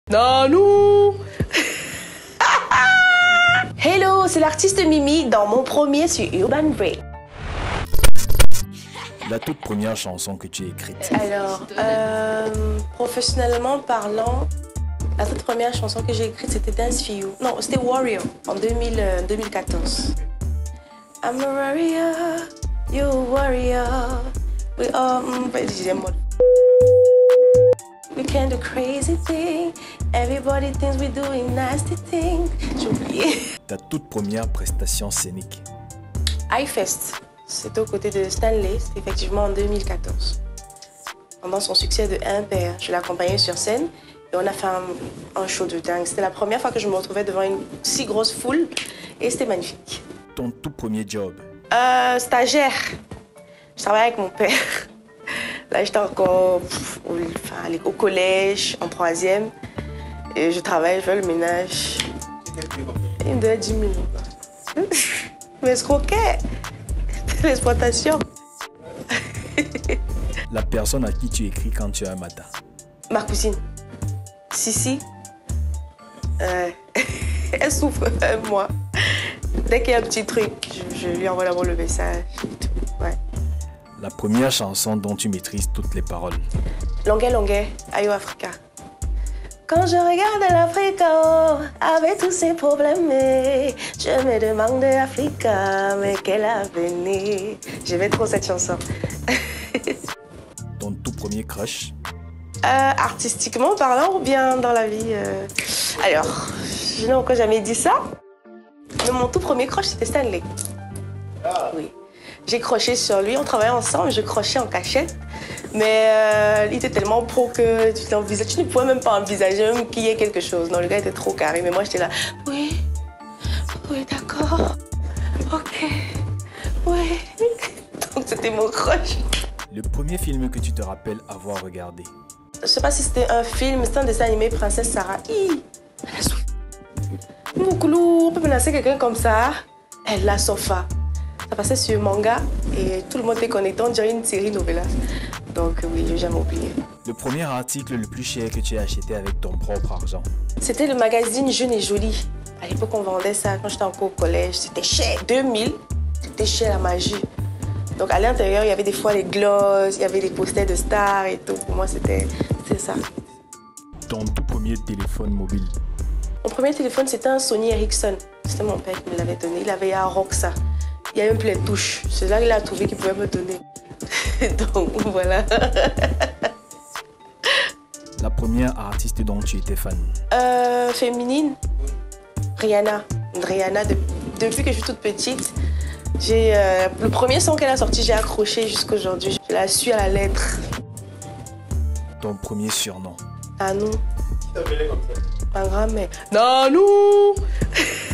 Nanou. Hello, c'est l'artiste Mimi dans mon premier sur Urban Break. La toute première chanson que tu as écrite. Alors, professionnellement parlant, la toute première chanson que j'ai écrite, c'était Dance for You. Non, c'était Warrior, en 2014. I'm a warrior, you a warrior. We all... We can do crazy things. Everybody thinks we're doing nasty things. J'ai oublié. Ta toute première prestation scénique. iFest, c'était aux côtés de Stanley, c'était effectivement en 2014. Pendant son succès de Impair, je l'ai accompagné sur scène et on a fait un show de dingue. C'était la première fois que je me retrouvais devant une si grosse foule et c'était magnifique. Ton tout premier job. Stagiaire. Je travaillais avec mon père. Là, j'étais encore au collège, en 3e. Et je travaillais, je fais le ménage. Il me donnait 10 000. Mais escroquais. L'exploitation. La personne à qui tu écris quand tu as un matin. Ma cousine. Sissi. Elle souffre, moi. Dès qu'il y a un petit truc, je lui envoie d'abord le message. Ouais. La première chanson dont tu maîtrises toutes les paroles. Longuet, longuet, Ayo Africa. Quand je regarde l'Afrique, avec tous ses problèmes, je me demande Africa, mais quel avenir. J'aimais trop cette chanson. Ton tout premier crush. Artistiquement parlant ou bien dans la vie Alors, je n'ai encore jamais dit ça. Mais mon tout premier crush, c'était Stanley. Oui. J'ai croché sur lui, on travaillait ensemble, je crochais en cachette. Mais il était tellement pro que tu ne pouvais même pas envisager même qu'il y ait quelque chose. Non, le gars était trop carré, mais moi j'étais là. Oui, oui, d'accord. Ok, oui. Donc c'était mon crush. Le premier film que tu te rappelles avoir regardé. Je sais pas si c'était un film, c'était un dessin animé Princesse Sarah. Moukoulou, on peut menacer quelqu'un comme ça. Elle la sofa. Ça passait sur manga et tout le monde était connecté, on dirait une série novelas. Donc oui, je n'ai jamais oublié. Le premier article le plus cher que tu as acheté avec ton propre argent. C'était le magazine Jeune et Jolie. À l'époque, on vendait ça quand j'étais encore au collège. C'était cher, 2000. C'était cher la magie. Donc à l'intérieur, il y avait des fois les glosses, il y avait des posters de stars et tout. Pour moi, c'était ça. Ton tout premier téléphone mobile. Mon premier téléphone, c'était un Sony Ericsson. C'était mon père qui me l'avait donné. Il avait un Roxa. Il y avait même plus les touches. C'est là qu'il a trouvé qu'il pouvait me donner. Donc voilà. La première artiste dont tu étais fan. Féminine. Rihanna. Rihanna, depuis que je suis toute petite, le premier son qu'elle a sorti, j'ai accroché jusqu'à aujourd'hui. Je la suis à la lettre. Ton premier surnom. Nanou. Qui t'appelait comme ça? Ma grand-mère. Nanou.